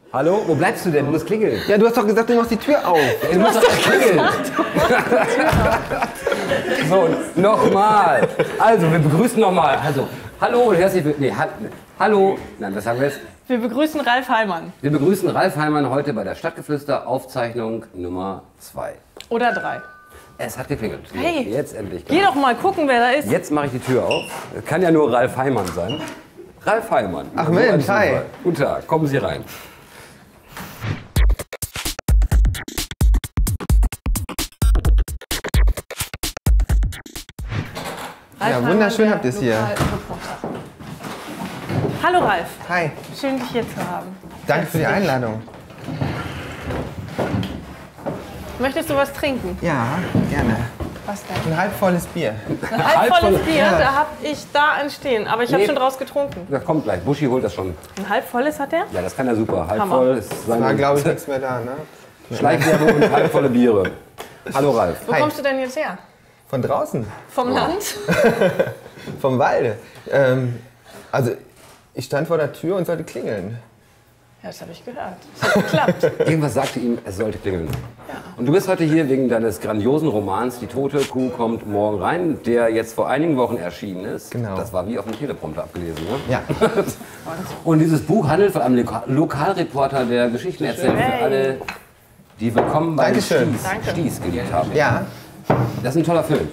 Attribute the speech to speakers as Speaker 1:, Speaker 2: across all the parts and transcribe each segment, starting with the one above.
Speaker 1: Hallo? Wo bleibst du denn? Du musst klingeln.
Speaker 2: Ja, du hast doch gesagt, du machst die Tür auf.
Speaker 1: Du musst doch klingeln. So, nochmal. Also, wir begrüßen nochmal. Also, hallo und herzlich willkommen. Nee, hallo. Nein, was sagen wir jetzt?
Speaker 3: Wir begrüßen Ralf Heimann.
Speaker 1: Wir begrüßen Ralf Heimann heute bei der Stadtgeflüster Aufzeichnung Nummer 2.
Speaker 3: Oder 3.
Speaker 1: Es hat geklingelt.
Speaker 3: Hey,
Speaker 1: jetzt endlich.
Speaker 3: Geh doch mal gucken, wer da ist.
Speaker 1: Jetzt mache ich die Tür auf. Kann ja nur Ralf Heimann sein. Ralf Heimann.
Speaker 2: Ach Mensch, hi.
Speaker 1: Guten Tag, kommen Sie rein.
Speaker 3: Ralf
Speaker 2: Ja,
Speaker 3: Heimann,
Speaker 2: wunderschön
Speaker 3: der
Speaker 2: habt ihr es hier.
Speaker 3: Lokalreporter. Hallo Ralf,
Speaker 2: Hi,
Speaker 3: schön dich hier zu haben.
Speaker 2: danke für die Einladung.
Speaker 3: Möchtest du was trinken?
Speaker 2: Ja, gerne.
Speaker 3: Was denn?
Speaker 2: Ein halbvolles Bier.
Speaker 3: Ein halbvolles Bier,
Speaker 2: Ja.
Speaker 3: da hab ich da ein stehen, aber ich habe
Speaker 1: Nee.
Speaker 3: schon draus getrunken.
Speaker 1: Das kommt gleich. Buschi holt das schon.
Speaker 3: Ein halbvolles hat der?
Speaker 1: Ja, das kann er super. Halb
Speaker 3: Hammer.
Speaker 1: voll ist
Speaker 2: War,
Speaker 1: seine
Speaker 2: glaube ich, nichts mehr da, ne?
Speaker 1: Schleichwerbung und halbvolle Biere. Hallo Ralf.
Speaker 3: Wo
Speaker 2: Hi.
Speaker 3: kommst du denn jetzt her?
Speaker 2: Von draußen,
Speaker 3: Vom Land?
Speaker 2: vom Walde. Also, ich stand vor der Tür und sollte klingeln.
Speaker 3: Ja, das habe ich gehört. Das hat geklappt.
Speaker 1: Irgendwas sagte ihm, es sollte klingeln. Und du bist heute hier wegen deines grandiosen Romans Die tote Kuh kommt morgen rein, der jetzt vor einigen Wochen erschienen ist.
Speaker 2: Genau.
Speaker 1: Das war wie auf dem Teleprompter abgelesen, ne?
Speaker 2: Ja.
Speaker 1: Und dieses Buch handelt von einem Lokalreporter, der Geschichten erzählt für
Speaker 3: Hey.
Speaker 1: alle, die willkommen bei
Speaker 2: Dankeschön.
Speaker 1: Stieß geliebt haben.
Speaker 2: Ja,
Speaker 1: Das ist ein toller Film.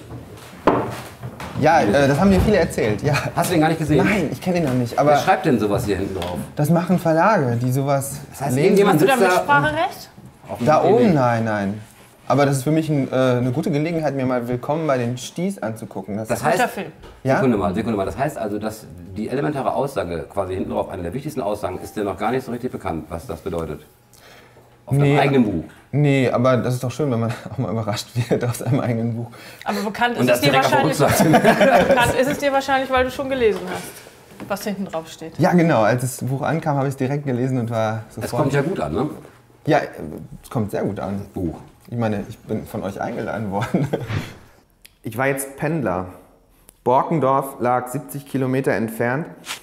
Speaker 2: ja, das haben mir viele erzählt, ja.
Speaker 1: Hast du den gar nicht gesehen?
Speaker 2: Nein, ich kenne ihn noch nicht,
Speaker 1: Wer
Speaker 2: aber
Speaker 1: schreibt denn sowas hier hinten drauf?
Speaker 2: das machen Verlage, die sowas
Speaker 1: Das heißt,
Speaker 2: lesen.
Speaker 1: irgendjemand
Speaker 3: Hast du da
Speaker 1: sitzt da
Speaker 3: Mitspracherecht?
Speaker 1: auf dem
Speaker 2: Da
Speaker 1: Idee.
Speaker 2: oben, nein. Aber das ist für mich eine gute Gelegenheit, mir mal Willkommen bei den Stieß anzugucken.
Speaker 1: Das heißt,
Speaker 3: Guter Film.
Speaker 2: Ja?
Speaker 1: Sekunde mal. Das heißt also, dass die elementare Aussage, quasi hinten drauf, eine der wichtigsten Aussagen, ist dir noch gar nicht so richtig bekannt, was das bedeutet. Auf deinem eigenen Buch.
Speaker 2: Nee, aber das ist doch schön, wenn man auch mal überrascht wird aus einem eigenen Buch.
Speaker 3: Aber bekannt
Speaker 1: Und
Speaker 3: ist
Speaker 1: das
Speaker 3: es dir
Speaker 1: direkt auf der
Speaker 3: wahrscheinlich.
Speaker 1: Rückseite.
Speaker 3: Bekannt ist es dir wahrscheinlich, weil du schon gelesen hast, was hinten drauf steht.
Speaker 2: Ja, genau. Als das Buch ankam, habe ich es direkt gelesen und war
Speaker 1: Das
Speaker 2: sofort...
Speaker 1: kommt ja gut an, ne?
Speaker 2: Ja, es kommt sehr gut an.
Speaker 1: Buch.
Speaker 2: Ich meine, ich bin von euch eingeladen worden. Ich war jetzt Pendler. Borkendorf lag 70 Kilometer entfernt.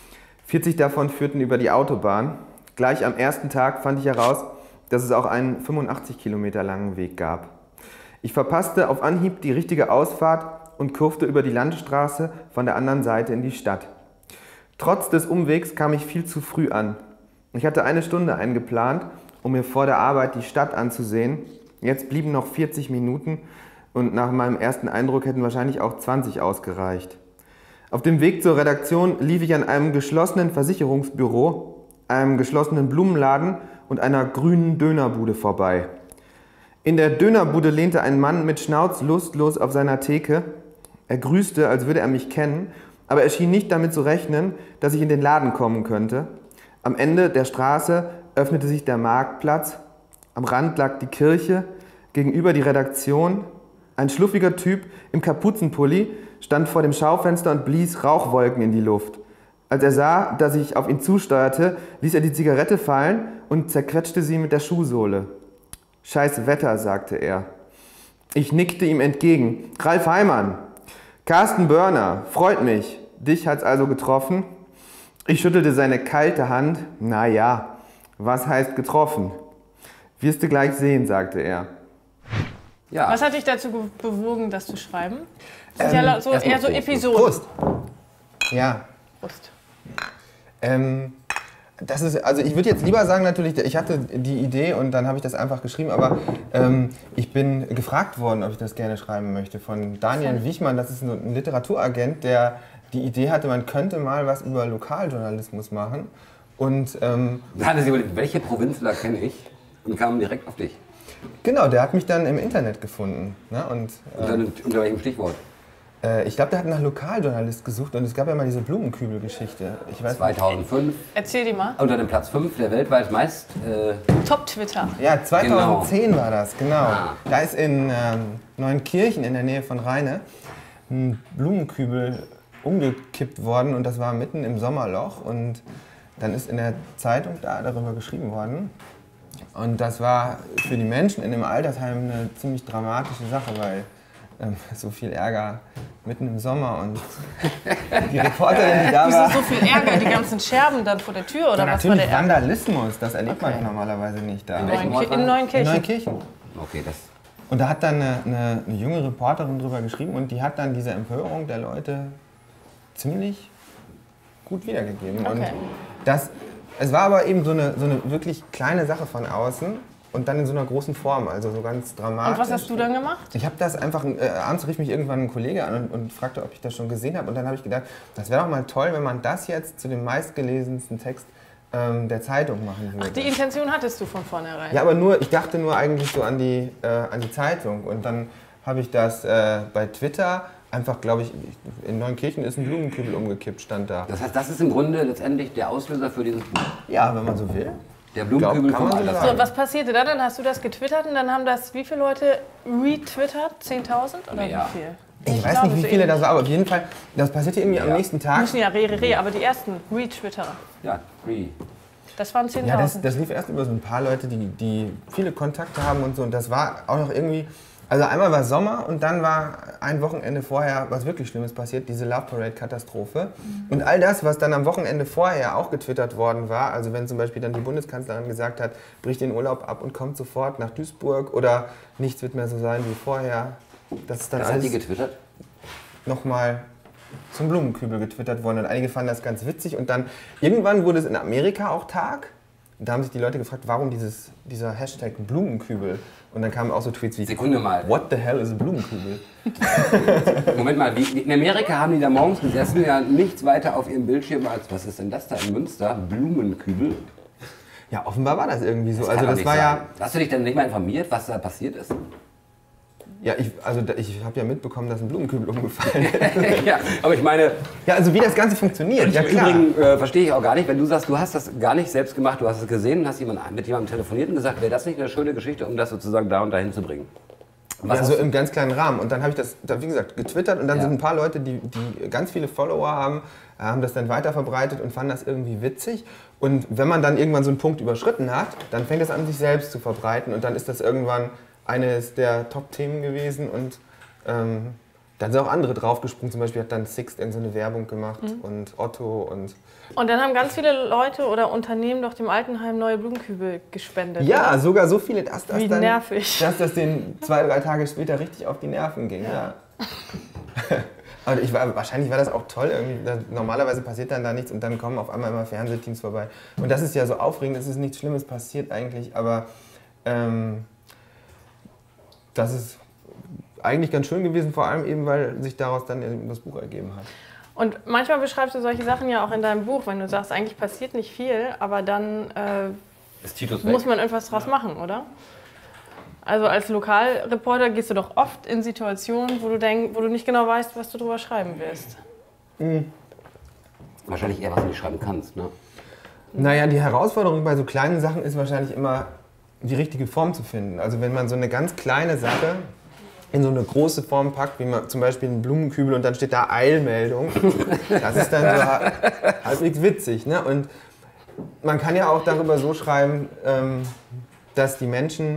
Speaker 2: 40 davon führten über die Autobahn. Gleich am ersten Tag fand ich heraus, dass es auch einen 85 Kilometer langen Weg gab. Ich verpasste auf Anhieb die richtige Ausfahrt und kurfte über die Landstraße von der anderen Seite in die Stadt. Trotz des Umwegs kam ich viel zu früh an. Ich hatte eine Stunde eingeplant, um mir vor der Arbeit die Stadt anzusehen. Jetzt blieben noch 40 Minuten und nach meinem ersten Eindruck hätten wahrscheinlich auch 20 ausgereicht. Auf dem Weg zur Redaktion lief ich an einem geschlossenen Versicherungsbüro, einem geschlossenen Blumenladen und einer grünen Dönerbude vorbei. In der Dönerbude lehnte ein Mann mit Schnauz lustlos auf seiner Theke. Er grüßte, als würde er mich kennen, aber er schien nicht damit zu rechnen, dass ich in den Laden kommen könnte. Am Ende der Straße öffnete sich der Marktplatz, am Rand lag die Kirche, gegenüber die Redaktion. Ein schluffiger Typ im Kapuzenpulli stand vor dem Schaufenster und blies Rauchwolken in die Luft. Als er sah, dass ich auf ihn zusteuerte, ließ er die Zigarette fallen und zerquetschte sie mit der Schuhsohle. »Scheiß Wetter«, sagte er. Ich nickte ihm entgegen. »Ralf Heimann, Carsten Börner, freut mich. Dich hat's also getroffen?« Ich schüttelte seine kalte Hand. »Na ja, was heißt getroffen?« »Wirst du gleich sehen«, sagte er.
Speaker 1: Ja.
Speaker 3: Was hat dich dazu bewogen, das zu schreiben? Das sind ja so,
Speaker 1: erstmal
Speaker 3: eher so
Speaker 1: Prost.
Speaker 3: Episoden.
Speaker 2: Prost! Ja,
Speaker 3: Prost.
Speaker 2: das ist, also ich würde jetzt lieber sagen natürlich, ich hatte die Idee und dann habe ich das einfach geschrieben, aber ich bin gefragt worden, ob ich das gerne schreiben möchte von Daniel Wichmann, das ist ein Literaturagent, der die Idee hatte, man könnte mal was über Lokaljournalismus machen und
Speaker 1: Da hatte sie überlegt, welche Provinzler kenne ich und kam direkt auf dich.
Speaker 2: genau, der hat mich dann im Internet gefunden, ne? Und
Speaker 1: Und dann unter welchem Stichwort?
Speaker 2: ich glaube, der hat nach Lokaljournalist gesucht und es gab ja mal diese Blumenkübel-Geschichte. Ich weiß nicht.
Speaker 1: 2005
Speaker 3: Erzähl die mal.
Speaker 1: unter dem Platz 5 der weltweit meist.
Speaker 3: Top-Twitter.
Speaker 2: Ja, 2010 war das, genau.
Speaker 1: Ah.
Speaker 2: Da ist in Neunkirchen in der Nähe von Rheine ein Blumenkübel umgekippt worden und das war mitten im Sommerloch und dann ist in der Zeitung darüber geschrieben worden. Und das war für die Menschen in dem Altersheim eine ziemlich dramatische Sache, weil so viel Ärger mitten im Sommer und die Reporterin, die da war...
Speaker 3: Wieso so viel Ärger? Die ganzen Scherben dann vor der Tür oder
Speaker 2: Ja,
Speaker 3: was war der
Speaker 2: natürlich
Speaker 3: Ärger?
Speaker 2: Vandalismus, das erlebt man normalerweise nicht da.
Speaker 1: In welchem Ort war
Speaker 3: In
Speaker 1: das?
Speaker 3: Neuenkirchen.
Speaker 2: In Neuenkirchen.
Speaker 1: Okay, das.
Speaker 2: Und da hat dann eine junge Reporterin drüber geschrieben und die hat dann diese Empörung der Leute ziemlich gut wiedergegeben. Und
Speaker 3: Okay.
Speaker 2: es war aber eben so eine wirklich kleine Sache von außen und dann in so einer großen Form, also so ganz dramatisch.
Speaker 3: Und was hast du dann gemacht?
Speaker 2: Ich habe das einfach, abends rief mich irgendwann ein Kollege an und fragte, ob ich das schon gesehen habe. Und dann habe ich gedacht, das wäre doch mal toll, wenn man das jetzt zu dem meistgelesensten Text der Zeitung machen würde.
Speaker 3: Ach, die Intention hattest du von vornherein.
Speaker 2: Ja, aber ich dachte nur eigentlich so an die Zeitung. Und dann habe ich das bei Twitter einfach, glaube ich, in Neuenkirchen ist ein Blumenkübel umgekippt, stand da.
Speaker 1: Das heißt, das ist im Grunde letztendlich der Auslöser für dieses Buch.
Speaker 2: Ja, wenn man so will.
Speaker 1: Der Blumenkübel
Speaker 2: Kann
Speaker 1: vom
Speaker 2: man so
Speaker 1: Altersheim.
Speaker 3: So, was passierte dann? Dann hast du das getwittert und dann haben das wie viele Leute retwittert? 10.000 oder
Speaker 1: Ja.
Speaker 3: wie viel?
Speaker 2: Ich weiß
Speaker 3: glaube,
Speaker 2: nicht, wie
Speaker 3: so
Speaker 2: viele
Speaker 3: ähnlich.
Speaker 2: das war, aber auf jeden Fall, das passierte irgendwie am nächsten Tag.
Speaker 3: Müssen ja aber die ersten Retwitterer.
Speaker 1: Ja,
Speaker 3: Das waren 10.000.
Speaker 2: Ja, das lief erst über so ein paar Leute, die viele Kontakte haben und so. Und das war auch noch irgendwie, also einmal war Sommer und dann war ein Wochenende vorher was wirklich Schlimmes passiert, diese Love Parade-Katastrophe. Und all das, was dann am Wochenende vorher auch getwittert worden war, also wenn zum Beispiel dann die Bundeskanzlerin gesagt hat, bricht den Urlaub ab und kommt sofort nach Duisburg oder nichts wird mehr so sein wie vorher. Das ist dann
Speaker 1: Das hat die
Speaker 2: alles
Speaker 1: getwittert?
Speaker 2: nochmal zum Blumenkübel getwittert worden und einige fanden das ganz witzig und dann irgendwann wurde es in Amerika auch Tag. Da haben sich die Leute gefragt, warum dieser Hashtag Blumenkübel und dann kamen auch so Tweets wie
Speaker 1: Sekunde mal.
Speaker 2: What the hell is a Blumenkübel?
Speaker 1: Moment mal, in Amerika haben die da morgens gesessen, ja nichts weiter auf ihrem Bildschirm als, was ist denn das da in Münster? Blumenkübel?
Speaker 2: Ja, offenbar war das irgendwie so.
Speaker 1: Kann
Speaker 2: Also
Speaker 1: doch
Speaker 2: das
Speaker 1: nicht
Speaker 2: war
Speaker 1: sein. Hast du dich denn nicht mal informiert, was da passiert ist?
Speaker 2: ich habe ja mitbekommen, dass ein Blumenkübel umgefallen ist.
Speaker 1: Ja, aber ich meine,
Speaker 2: Ja, also wie das Ganze funktioniert, ja
Speaker 1: im
Speaker 2: klar.
Speaker 1: Übrigen verstehe ich auch gar nicht, wenn du sagst, du hast das gar nicht selbst gemacht, du hast es gesehen und hast mit jemandem telefoniert und gesagt, wäre das nicht eine schöne Geschichte, um das sozusagen da und dahin zu bringen? Was
Speaker 2: Also
Speaker 1: hast du-
Speaker 2: im ganz kleinen Rahmen. Und dann habe ich das, wie gesagt, getwittert und dann
Speaker 1: Ja.
Speaker 2: sind ein paar Leute, die ganz viele Follower haben das dann weiterverbreitet und fanden das irgendwie witzig. Und wenn man dann irgendwann so einen Punkt überschritten hat, dann fängt es an, sich selbst zu verbreiten. Und dann ist das irgendwann eines der Top-Themen gewesen. Und dann sind auch andere draufgesprungen. Zum Beispiel hat dann Sixt in so eine Werbung gemacht und Otto und...
Speaker 3: Und dann haben ganz viele Leute oder Unternehmen doch dem Altenheim neue Blumenkübel gespendet.
Speaker 2: Ja,
Speaker 3: oder?
Speaker 2: sogar so viele, dass
Speaker 3: Wie nervig.
Speaker 2: das denen 2-3 Tage später richtig auf die Nerven ging. Ja. Aber wahrscheinlich war das auch toll. Normalerweise passiert dann da nichts und dann kommen auf einmal immer Fernsehteams vorbei. Und das ist ja so aufregend, es ist nichts Schlimmes passiert eigentlich, aber das ist eigentlich ganz schön gewesen, vor allem eben, weil sich daraus dann eben das Buch ergeben hat.
Speaker 3: Und manchmal beschreibst du solche Sachen ja auch in deinem Buch, wenn du sagst, eigentlich passiert nicht viel, aber dann
Speaker 1: Ist Titus weg?
Speaker 3: muss man irgendwas draus machen, oder? Also als Lokalreporter gehst du doch oft in Situationen, wo du nicht genau weißt, was du drüber schreiben wirst.
Speaker 1: Wahrscheinlich eher, was du nicht schreiben kannst, ne?
Speaker 2: Naja, die Herausforderung bei so kleinen Sachen ist wahrscheinlich immer, die richtige Form zu finden. Also wenn man so eine ganz kleine Sache in so eine große Form packt, wie man zum Beispiel einen Blumenkübel und dann steht da Eilmeldung, das ist dann so halbwegs witzig. Ne? Und man kann ja auch darüber so schreiben, dass die Menschen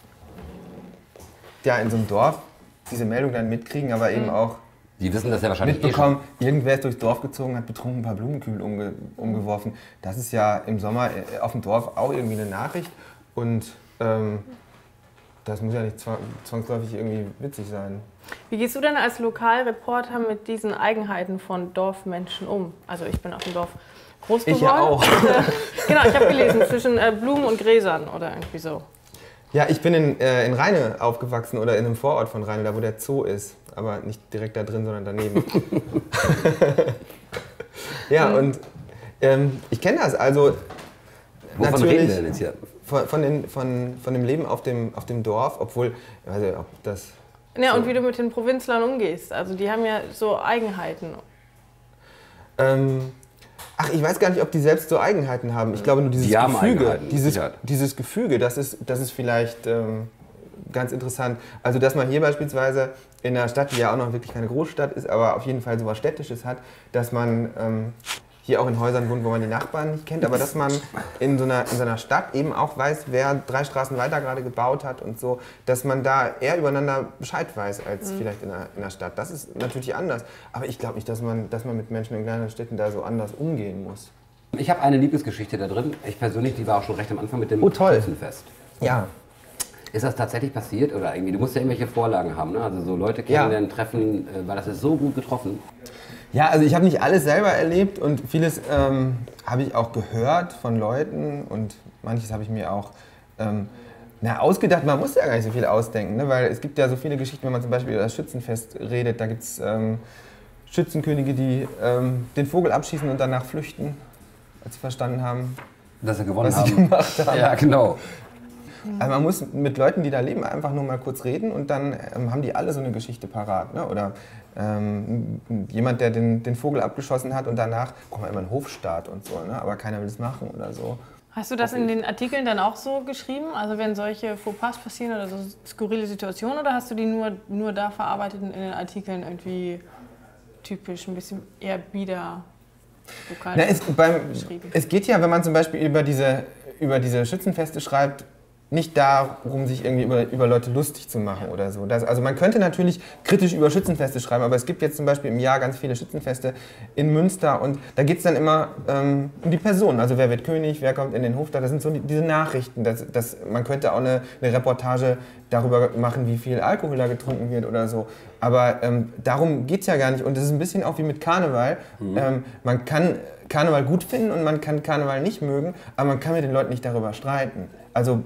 Speaker 2: ja in so einem Dorf diese Meldung dann mitkriegen, aber eben auch
Speaker 1: Die wissen das ja wahrscheinlich
Speaker 2: mitbekommen, irgendwer ist durchs Dorf gezogen, hat betrunken ein paar Blumenkübel umgeworfen. Das ist ja im Sommer auf dem Dorf auch irgendwie eine Nachricht und das muss ja nicht zwangsläufig irgendwie witzig sein.
Speaker 3: Wie gehst du denn als Lokalreporter mit diesen Eigenheiten von Dorfmenschen um? Also ich bin auf dem Dorf groß geworden.
Speaker 2: Ich ja auch.
Speaker 3: Genau, ich habe gelesen, zwischen Blumen und Gräsern oder irgendwie so.
Speaker 2: Ja, ich bin in Rheine aufgewachsen oder in einem Vorort von Rheine, da wo der Zoo ist. Aber nicht direkt da drin, sondern daneben. Ja, und ich kenne das. Also
Speaker 1: Wovon reden wir denn jetzt hier?
Speaker 2: von dem Leben auf dem Dorf, obwohl, ich weiß nicht, ob das...
Speaker 3: Ja,
Speaker 2: so.
Speaker 3: und wie du mit den Provinzlern umgehst. Also die haben ja so Eigenheiten.
Speaker 2: Ach, ich weiß gar nicht, ob die selbst so Eigenheiten haben. Ich glaube nur dieses
Speaker 1: Die haben
Speaker 2: Gefüge.
Speaker 1: Eigenheiten, Sicherheit.
Speaker 2: Dieses Gefüge, das ist vielleicht ganz interessant. Also, dass man hier beispielsweise in einer Stadt, die ja auch noch wirklich keine Großstadt ist, aber auf jeden Fall so was Städtisches hat, dass man hier auch in Häusern wohnt, wo man die Nachbarn nicht kennt, aber dass man in so einer Stadt eben auch weiß, wer 3 Straßen weiter gerade gebaut hat und so, dass man da eher übereinander Bescheid weiß als vielleicht in der Stadt. Das ist natürlich anders, aber ich glaube nicht, dass man mit Menschen in kleinen Städten da so anders umgehen muss.
Speaker 1: Ich habe eine Lieblingsgeschichte da drin. Ich persönlich, die war auch schon recht am Anfang mit dem Schützenfest.
Speaker 2: Ja.
Speaker 1: Ist das tatsächlich passiert oder irgendwie? Du musst ja irgendwelche Vorlagen haben, ne? Also so Leute kennenlernen, treffen, weil das ist so gut getroffen.
Speaker 2: Ja, also ich habe nicht alles selber erlebt und vieles habe ich auch gehört von Leuten und manches habe ich mir auch ausgedacht. Man muss ja gar nicht so viel ausdenken, ne? Weil es gibt ja so viele Geschichten, wenn man zum Beispiel über das Schützenfest redet, da gibt es Schützenkönige, die den Vogel abschießen und danach flüchten, als sie verstanden haben,
Speaker 1: dass sie gewonnen
Speaker 2: was sie gemacht haben.
Speaker 1: Ja, genau.
Speaker 2: Also man muss mit Leuten, die da leben, einfach nur mal kurz reden und dann haben die alle so eine Geschichte parat. Ne? Oder jemand, der den Vogel abgeschossen hat und danach braucht man immer einen Hofstaat und so, ne? Aber keiner will es machen oder so.
Speaker 3: Hast du das in den Artikeln dann auch so geschrieben? Also wenn solche Fauxpas passieren oder so skurrile Situationen, oder hast du die nur da verarbeitet und in den Artikeln irgendwie typisch, ein bisschen eher bieder lokal geschrieben?
Speaker 2: Es geht ja, wenn man zum Beispiel über diese Schützenfeste schreibt, nicht darum, sich irgendwie über Leute lustig zu machen oder so. Also man könnte natürlich kritisch über Schützenfeste schreiben, aber es gibt jetzt zum Beispiel im Jahr ganz viele Schützenfeste in Münster und da geht es dann immer um die Personen. Also wer wird König, wer kommt in den Hof, das sind so diese Nachrichten. Man könnte auch eine Reportage darüber machen, wie viel Alkohol da getrunken wird oder so. Aber darum geht es ja gar nicht. Und das ist ein bisschen auch wie mit Karneval. Man kann Karneval gut finden und man kann Karneval nicht mögen, aber man kann mit den Leuten nicht darüber streiten. Also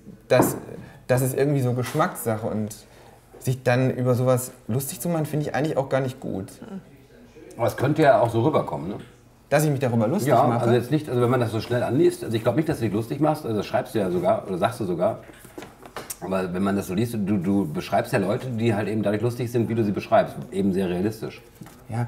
Speaker 2: das ist irgendwie so Geschmackssache und sich dann über sowas lustig zu machen, finde ich eigentlich auch gar nicht gut.
Speaker 1: Aber es könnte ja auch so rüberkommen, ne?
Speaker 2: Dass ich mich darüber lustig mache?
Speaker 1: Also jetzt nicht, also wenn man das so schnell anliest, also ich glaube nicht, dass du dich lustig machst, also das schreibst du ja sogar, oder sagst du sogar, aber wenn man das so liest, du beschreibst ja Leute, die halt eben dadurch lustig sind, wie du sie beschreibst, eben sehr realistisch.
Speaker 2: Ja,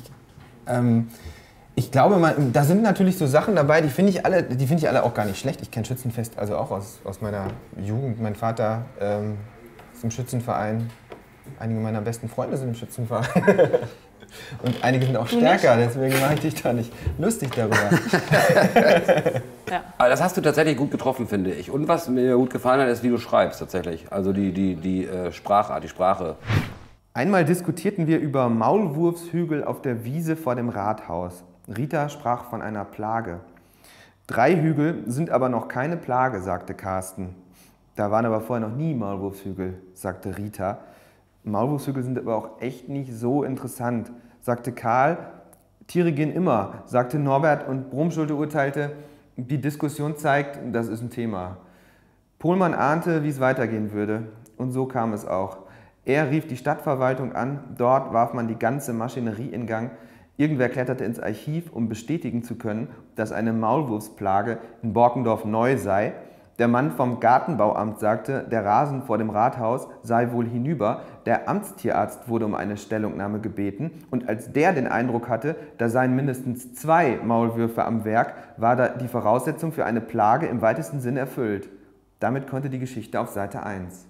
Speaker 2: ich glaube, da sind natürlich so Sachen dabei, die finde ich alle auch gar nicht schlecht. Ich kenne Schützenfest also auch aus meiner Jugend. Mein Vater ist im Schützenverein. Einige meiner besten Freunde sind im Schützenverein. Und einige sind auch stärker, deswegen mache ich dich da nicht lustig darüber.
Speaker 3: Ja.
Speaker 1: Aber das hast du tatsächlich gut getroffen, finde ich. Und was mir gut gefallen hat, ist, wie du schreibst tatsächlich. Also die Sprachart, die Sprache.
Speaker 2: Einmal diskutierten wir über Maulwurfshügel auf der Wiese vor dem Rathaus. Rita sprach von einer Plage. 3 Hügel sind aber noch keine Plage, sagte Carsten. Da waren aber vorher noch nie Maulwurfshügel, sagte Rita. Maulwurfshügel sind aber auch echt nicht so interessant, sagte Karl. Tiere gehen immer, sagte Norbert und Brumschulte urteilte, die Diskussion zeigt, das ist ein Thema. Pohlmann ahnte, wie es weitergehen würde. Und so kam es auch. Er rief die Stadtverwaltung an, dort warf man die ganze Maschinerie in Gang. Irgendwer kletterte ins Archiv, um bestätigen zu können, dass eine Maulwurfsplage in Borkendorf neu sei. Der Mann vom Gartenbauamt sagte, der Rasen vor dem Rathaus sei wohl hinüber. Der Amtstierarzt wurde um eine Stellungnahme gebeten. Und als der den Eindruck hatte, da seien mindestens 2 Maulwürfe am Werk, war da die Voraussetzung für eine Plage im weitesten Sinne erfüllt. Damit konnte die Geschichte auf Seite 1.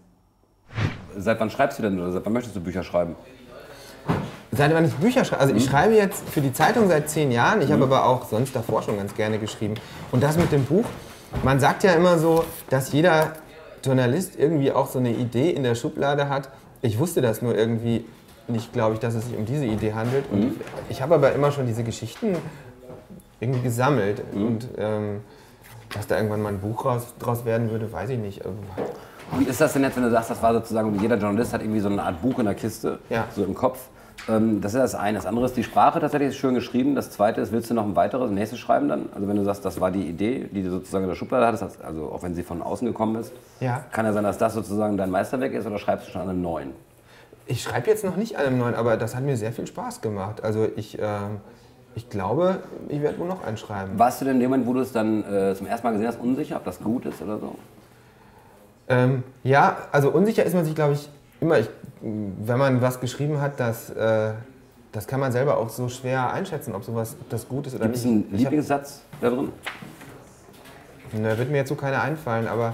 Speaker 1: Seit wann schreibst du denn oder seit wann möchtest du Bücher schreiben?
Speaker 2: Seit wann ich Bücher schreibe? Also ich schreibe jetzt für die Zeitung seit 10 Jahren, ich habe aber auch sonst davor schon ganz gerne geschrieben. Und das mit dem Buch, man sagt ja immer so, dass jeder Journalist irgendwie auch so eine Idee in der Schublade hat. Ich wusste das nur irgendwie nicht, glaube ich, dass es sich um diese Idee handelt. Und ich habe aber immer schon diese Geschichten irgendwie gesammelt. Und dass da irgendwann mal ein Buch draus werden würde, weiß ich nicht.
Speaker 1: Wie ist das denn jetzt, wenn du sagst, das war sozusagen, jeder Journalist hat irgendwie so eine Art Buch in der Kiste, so im Kopf. Das ist das eine. Das andere ist, die Sprache tatsächlich ist schön geschrieben. Das zweite ist, willst du noch ein weiteres, nächstes schreiben dann? Also wenn du sagst, das war die Idee, die du sozusagen in der Schublade hattest, also auch wenn sie von außen gekommen ist, kann ja sein, dass das sozusagen dein Meisterwerk ist, oder schreibst du schon an einem neuen?
Speaker 2: Ich schreibe jetzt noch nicht an einem neuen, aber das hat mir sehr viel Spaß gemacht. Also ich glaube, ich werde wohl noch einen schreiben.
Speaker 1: Warst du denn in dem Moment, wo du es dann zum ersten Mal gesehen hast, unsicher, ob das gut ist oder so?
Speaker 2: Ja, also unsicher ist man sich, glaube ich, immer. Wenn man was geschrieben hat, das kann man selber auch so schwer einschätzen, ob das gut ist oder nicht.
Speaker 1: Gibt es einen Lieblingssatz da drin?
Speaker 2: Da wird mir jetzt so keiner einfallen, aber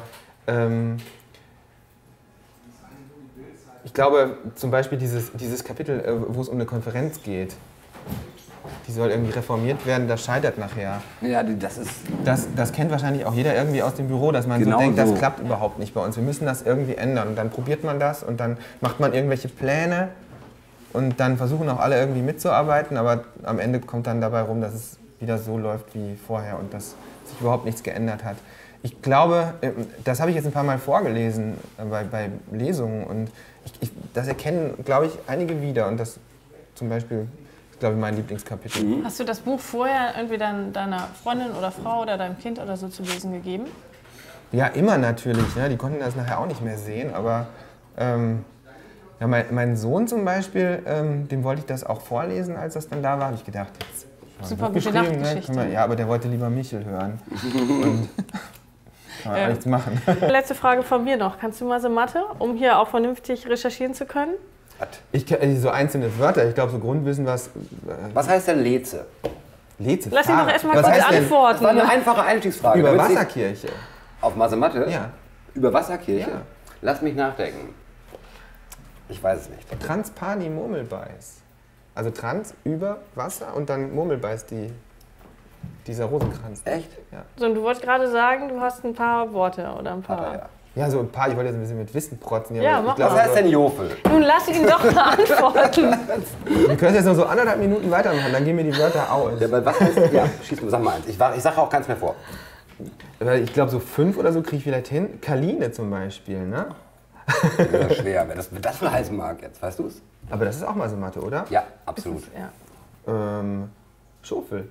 Speaker 2: ich glaube zum Beispiel dieses Kapitel, wo es um eine Konferenz geht, die soll irgendwie reformiert werden, das scheitert nachher.
Speaker 1: Ja, das ist...
Speaker 2: Das kennt wahrscheinlich auch jeder irgendwie aus dem Büro, dass man
Speaker 1: genau
Speaker 2: so denkt, das klappt überhaupt nicht bei uns, wir müssen das irgendwie ändern. Und dann probiert man das und dann macht man irgendwelche Pläne und dann versuchen auch alle irgendwie mitzuarbeiten, aber am Ende kommt dann dabei rum, dass es wieder so läuft wie vorher und dass sich überhaupt nichts geändert hat. Ich glaube, das habe ich jetzt ein paar Mal vorgelesen bei Lesungen und das erkennen, glaube ich, einige wieder und das zum Beispiel ist, glaube ich, mein Lieblingskapitel.
Speaker 3: Hast du das Buch vorher irgendwie deiner Freundin oder Frau oder deinem Kind oder so zu lesen gegeben?
Speaker 2: Ja, immer natürlich. Ne? Die konnten das nachher auch nicht mehr sehen, aber ja, mein Sohn zum Beispiel, dem wollte ich das auch vorlesen, als das dann da war, habe ich gedacht, jetzt
Speaker 3: super gute Nachtgeschichte.
Speaker 2: Ne? Ja, aber der wollte lieber Michel hören. Und kann man nichts machen.
Speaker 3: Letzte Frage von mir noch. Kannst du mal so Mathe, um hier auch vernünftig recherchieren zu können?
Speaker 2: Ich kenne so einzelne Wörter, ich glaube so Grundwissen, was...
Speaker 1: Was heißt denn Leze?
Speaker 2: Leze?
Speaker 3: Lass ihn doch erstmal kurz antworten.
Speaker 1: Das war eine einfache Einstiegsfrage.
Speaker 2: Über Wasserkirche.
Speaker 1: Auf Mathe?
Speaker 2: Ja.
Speaker 1: Über Wasserkirche?
Speaker 2: Ja.
Speaker 1: Lass mich nachdenken. Ich weiß es nicht.
Speaker 2: Transpani Murmelbeiß. Also Trans über Wasser und dann Murmelbeiß, dieser Rosenkranz.
Speaker 1: Echt?
Speaker 2: Ja.
Speaker 3: So, und du wolltest gerade sagen, du hast ein paar Worte oder ein paar...
Speaker 2: Ja, so ein paar, ich wollte jetzt ein bisschen mit Wissen protzen.
Speaker 3: Ja, mach
Speaker 1: Was heißt denn Jofel?
Speaker 3: Nun lass ihn doch mal antworten.
Speaker 2: Wir können jetzt noch so 1,5 Minuten weitermachen, dann gehen mir die Wörter aus.
Speaker 1: Ja, was heißt, ja, schieß mal, sag mal eins. Ich sage auch ganz mehr vor.
Speaker 2: Ich glaube, so 5 oder so kriege ich vielleicht hin. Kaline zum Beispiel, ne?
Speaker 1: Das ist schwer, wer das wohl heißen mag jetzt, weißt du es?
Speaker 2: Aber das ist auch mal so Mathe, oder?
Speaker 1: Ja, absolut.
Speaker 3: Ja.
Speaker 2: Schofel.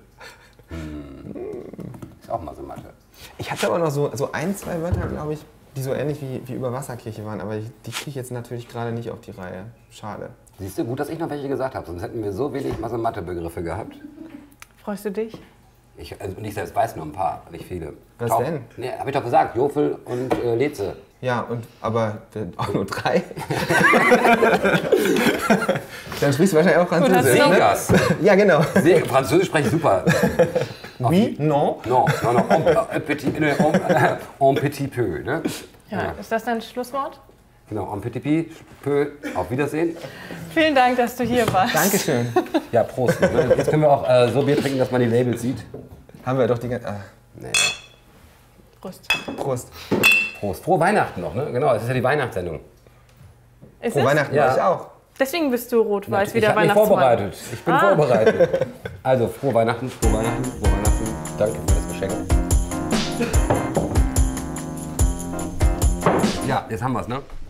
Speaker 1: Ist auch mal so Mathe.
Speaker 2: Ich hatte aber noch so 1, 2 Wörter, glaube ich, die so ähnlich wie über Wasserkirche waren, aber die kriege ich jetzt natürlich gerade nicht auf die Reihe. Schade.
Speaker 1: Siehst du, gut, dass ich noch welche gesagt habe, sonst hätten wir so wenig Mathe-Begriffe gehabt.
Speaker 3: Freust du dich?
Speaker 1: Ich selbst weiß nur ein paar, nicht viele.
Speaker 2: Was denn?
Speaker 1: Nee, hab ich doch gesagt, Jofel und Leze.
Speaker 2: Ja, aber auch nur 3. Dann sprichst du wahrscheinlich auch Französisch.
Speaker 1: Segas.
Speaker 2: Ja, genau.
Speaker 1: Französisch spreche ich super.
Speaker 2: Oui, non.
Speaker 1: Non, en petit peu. Ne?
Speaker 3: Ja. Ist das dein Schlusswort?
Speaker 1: Genau, en petit peu. Auf Wiedersehen.
Speaker 3: Vielen Dank, dass du hier warst.
Speaker 2: Dankeschön.
Speaker 1: Ja, Prost. Ne? Jetzt können wir auch so Bier trinken, dass man die Labels sieht.
Speaker 2: Haben wir doch die ganze...
Speaker 1: Nee.
Speaker 3: Prost.
Speaker 2: Prost.
Speaker 1: Prost. Frohe Weihnachten noch, ne? Genau, es ist ja die Weihnachtssendung.
Speaker 3: Ist
Speaker 2: Frohe Weihnachten
Speaker 1: Ja.
Speaker 2: euch auch.
Speaker 3: Deswegen bist du rot-weiß, wie
Speaker 1: Ich
Speaker 3: der
Speaker 1: habe mich
Speaker 3: Weihnachtsmann.
Speaker 1: vorbereitet. Ich bin vorbereitet. Also, frohe Weihnachten, frohe Weihnachten, frohe Weihnachten. Danke für das Geschenk. Ja, jetzt haben wir es, ne?